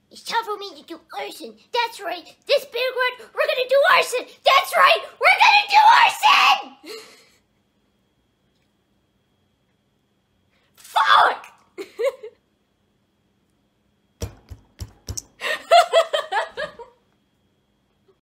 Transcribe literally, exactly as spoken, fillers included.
It's time for me to do arson. That's right. This big one, we're gonna do arson. That's right.